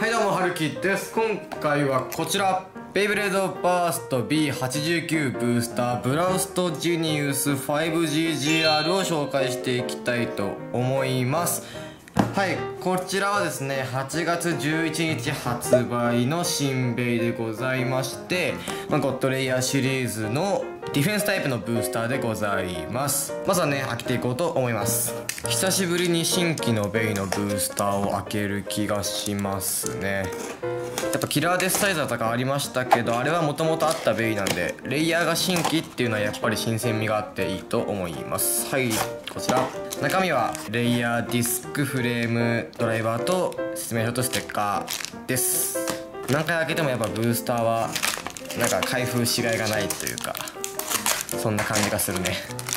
はいどうも、はるきです。今回はこちらベイブレードバースト B89 ブースターブラストジニウス 5GGR を紹介していきたいと思います。はい、こちらはですね、8月11日発売の新ベイでございまして、ゴッドレイヤーシリーズのディフェンスタイプのブースターでございます。まずはね、開けていこうと思います。久しぶりに新規のベイのブースターを開ける気がしますね。やっぱキラーデスサイザーとかありましたけど、あれはもともとあったベイなんで、レイヤーが新規っていうのはやっぱり新鮮味があっていいと思います。はい、こちら中身はレイヤー、ディスク、フレーム、ドライバーと説明書とステッカーです。何回開けてもやっぱブースターはなんか開封しがいがないというか、そんな感じがするね。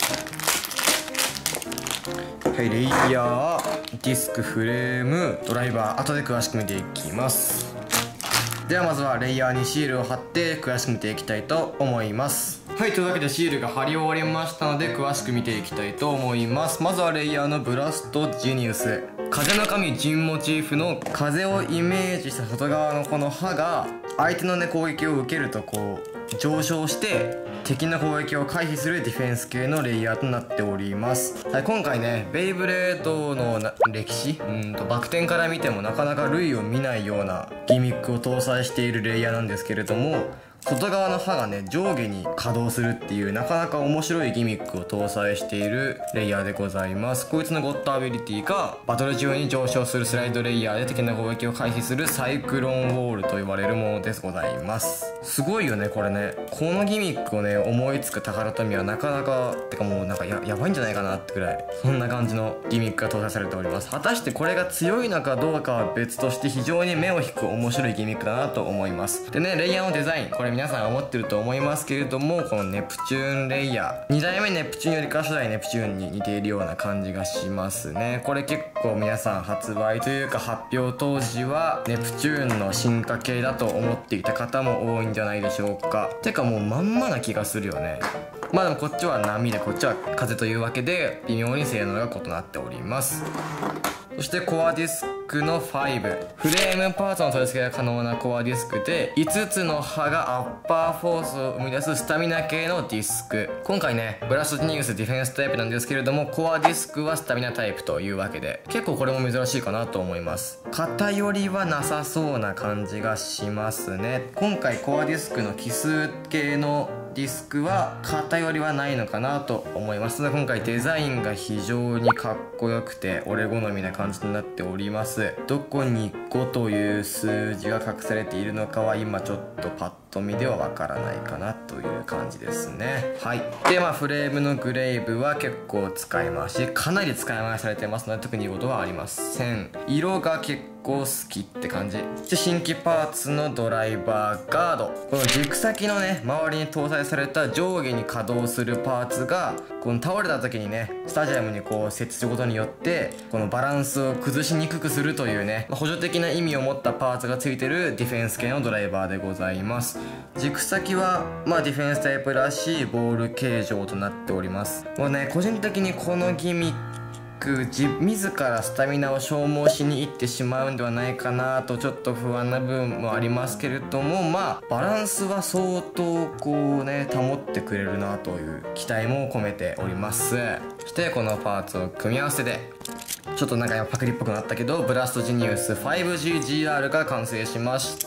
はい、レイヤー、ディスク、フレーム、ドライバー、後で詳しく見ていきます。ではまずはレイヤーにシールを貼って詳しく見ていきたいと思います。はい、というわけでシールが貼り終わりましたので詳しく見ていきたいと思います。まずはレイヤーのブラストジニウス、風の神ジンモチーフの風をイメージした外側のこの刃が相手のね攻撃を受けるとこう上昇して敵の攻撃を回避するディフェンス系のレイヤーとなっております。はい、今回ねベイブレードの歴史バク転から見てもなかなか類を見ないようなギミックを搭載しているレイヤーなんですけれども、外側の刃がね上下に稼働するっていうなかなか面白いギミックを搭載しているレイヤーでございます。こいつのゴッドアビリティがバトル中に上昇するスライドレイヤーで敵の攻撃を回避するサイクロンウォールと呼ばれるものですございます。すごいよねこれね。このギミックをね思いつく宝富はなかなかてかもうなんか やばいんじゃないかなってくらいそんな感じのギミックが搭載されております。果たしてこれが強いのかどうかは別として非常に目を引く面白いギミックだなと思います。でね、レイヤーのデザインこれ皆さん思ってると思いますけれども、このネプチューンレイヤー2代目ネプチューンよりか初代ネプチューンに似ているような感じがしますね。これ結構皆さん発売というか発表当時はネプチューンの進化系だと思っていた方も多いんじゃないでしょうか。てかもうまんまな気がするよね。まあでもこっちは波でこっちは風というわけで微妙に性能が異なっております。そしてコアディスクの5、フレームパーツの取り付けが可能なコアディスクで5つの刃がアッパーフォースを生み出すスタミナ系のディスク。今回ねブラストジニウスディフェンスタイプなんですけれども、コアディスクはスタミナタイプというわけで結構これも珍しいかなと思います。偏りはなさそうな感じがしますね。今回コアディスクの奇数系のディスクは偏りはないのかなと思います。今回デザインが非常にかっこよくて俺好みな感じとなっております。どこに5という数字が隠されているのかは今ちょっとパッと見ではわからないかなという感じですね。はい、でフレームのグレイブは結構使い回しかなり使い回しされてますので特に言うことはありません。色が結構好きって感じで、新規パーツのドライバー、ガード、この軸先のね周りに搭載された上下に稼働するパーツがこの倒れた時にねスタジアムにこう設置することによってこのバランスを崩しにくくするというね、補助的な意味を持ったパーツがついてるディフェンス系のドライバーでございます。軸先はディフェンスタイプらしいボール形状となっております。もうね個人的にこのギミック自らスタミナを消耗しに行ってしまうんではないかなとちょっと不安な部分もありますけれども、バランスは相当こうね保ってくれるなという期待も込めております。そしてこのパーツを組み合わせてちょっとなんかパクリっぽくなったけどブラストジニウス 5GGR が完成しました。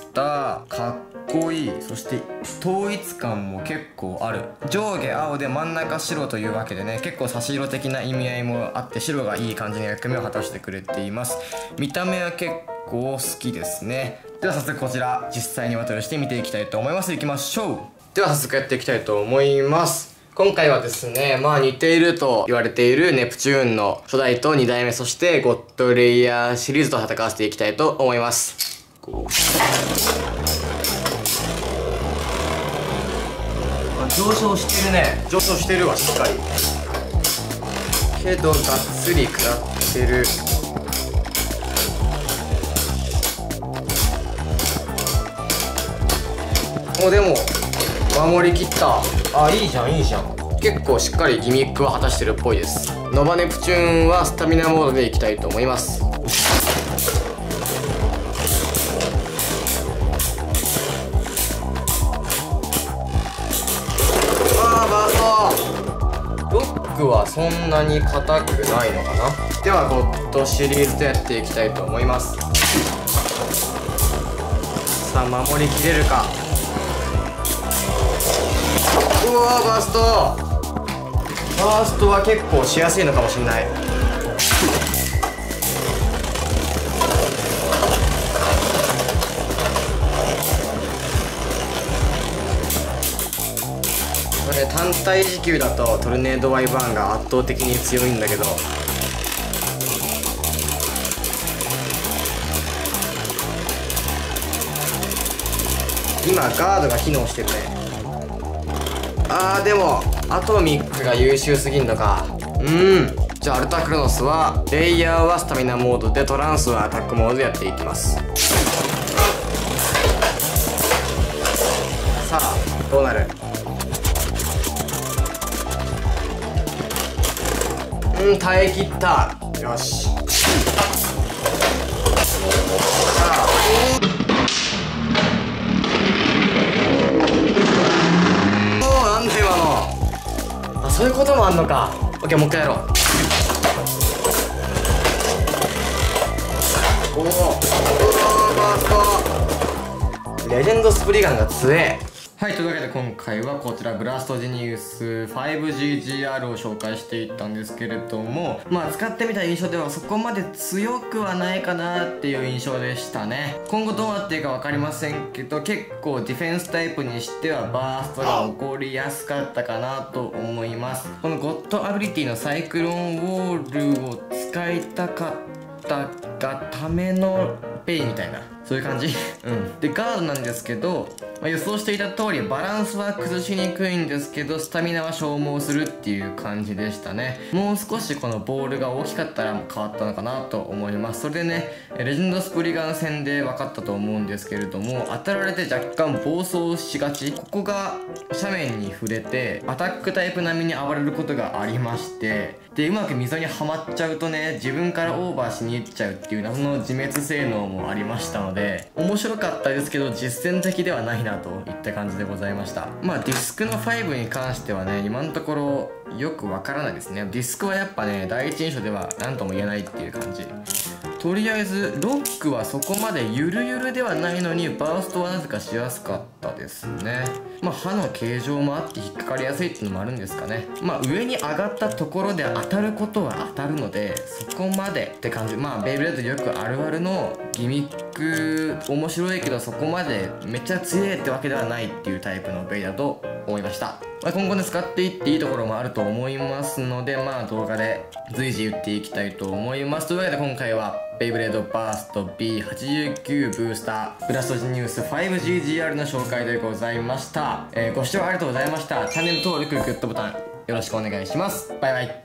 かっこいい。そして統一感も結構ある。上下青で真ん中白というわけでね結構差し色的な意味合いもあって白がいい感じの役目を果たしてくれています。見た目は結構好きですね。では早速こちら実際にバトルして見ていきたいと思います。いきましょう。では早速やっていきたいと思います。今回はですね似ていると言われているネプチューンの初代と2代目そしてゴッドレイヤーシリーズと戦わせていきたいと思います。上昇してるね。上昇してるわしっかりけどがっつり食らってる。でも守りきった。いいじゃんいいじゃん。結構しっかりギミックは果たしてるっぽいです。ノバネプチューンはスタミナモードでいきたいと思います。 そんなに硬くないのかな。ではゴッドシリーズでやっていきたいと思います。さあ守りきれるか。うわーバーストは結構しやすいのかもしれない。これ単体持久だとトルネードワイバーンが圧倒的に強いんだけど、今ガードが機能してるね。でもアトミックが優秀すぎんのか。じゃあアルタクロノスはレイヤーはスタミナモードで、トランスはアタックモードでやっていきます。さあどうなる。耐え切った。よし。さあなんだ今の。そういうこともあんのか。オッケー、もう一回やろう。バースト。レジェンドスプリガンが強え。はい、というわけで今回はこちらブラストジニウス 5GGR を紹介していったんですけれども、使ってみた印象ではそこまで強くはないかなっていう印象でしたね。今後どうなっていくか分かりませんけど、結構ディフェンスタイプにしてはバーストが起こりやすかったかなと思います。このゴッドアビリティのサイクロンウォールを使いたかったがためのペイみたいな、そういう感じでガードなんですけど、予想していた通りバランスは崩しにくいんですけど、スタミナは消耗するっていう感じでしたね。もう少しこのボールが大きかったら変わったのかなと思います。それでね、レジェンドスプリガン戦で分かったと思うんですけれども、当たられて若干暴走しがち、ここが斜面に触れてアタックタイプ並みに暴れることがありまして、でうまく溝にはまっちゃうとね、自分からオーバーしに行っちゃうっていう謎の自滅性能もありましたので、面白かったですけど実践的ではないなといった感じでございました。ディスクの5に関してはね、今のところよくわからないですね。ディスクはやっぱね、第一印象では何とも言えないっていう感じ。とりあえずロックはそこまでゆるゆるではないのに、バーストはなぜかしやすかったですね。刃の形状もあって引っかかりやすいっていうのもあるんですかね。上に上がったところで当たることは当たるので、そこまでって感じ。ベイブレードよくあるあるのギミック、面白いけどそこまでめっちゃ強いってわけではないっていうタイプのベイだと思いました。今後ね使っていっていいところもあると思いますので、動画で随時言っていきたいと思います。というわけで今回はベイブレードバースト B89 ブースターブラストジニウス 5GGR の紹介でございました。ご視聴ありがとうございました。チャンネル登録、グッドボタンよろしくお願いします。バイバイ。